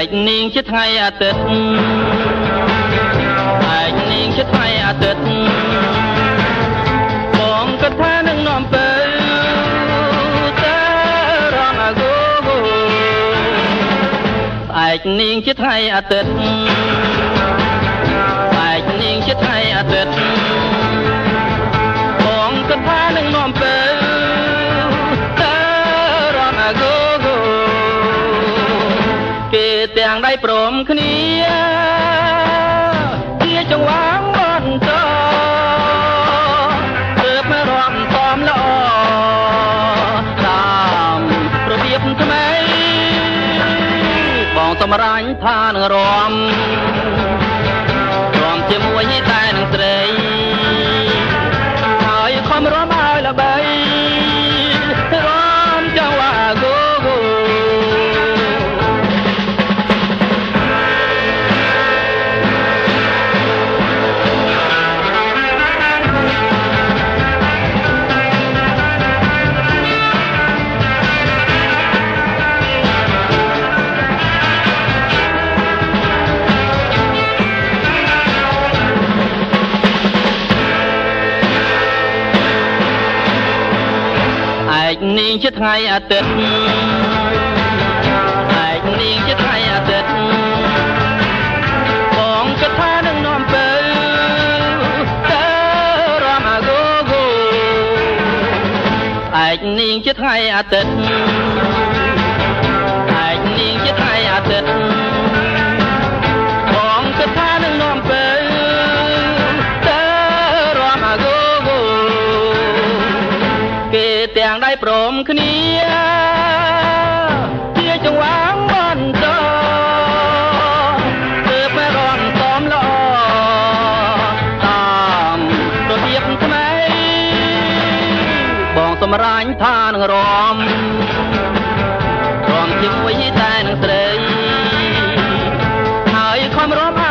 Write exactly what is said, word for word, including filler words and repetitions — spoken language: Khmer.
ឯកនាងជាថ្ងៃអាទិត្យឯកនាងជាថ្ងៃអាទិត្យបងគិតថានឹងនាំទៅតែរងអាគូឯកនាងជាថ្ងៃអាទិត្យឯកនាងជាថ្ងៃអាទិត្យបងគិតថានឹងនាំទៅតែរងអាគូគេទាំងដៃព្រមគ្នាជាចង្វាងបន្តទើបមករំតំល្អតាមរបៀបថ្មីបងសម្រាញ់ថានឹងរំរំជាមួយតែនឹងស្រីហើយខំរំឲ្យល្បីរំចង្វាគូឯកនាងជាថ្ងៃអាទិត្យឯកនាងជាថ្ងៃអាទិត្យបងគិតថានឹងនាំទៅតែរំអាគូឯកនាងជាថ្ងៃអាទិត្យឯកនាងជាថ្ងៃអាទិត្យបងគិតថានឹងនាំទៅតែរំអាគូគេទាំងដៃព្រមគ្នាជាចង្វាងបន្តទើបមករំតំល្អតាមរបៀបថ្មីបងសម្រាញ់ថានឹងរំរំជាមួយតែនឹងស្រីហើយខំរំ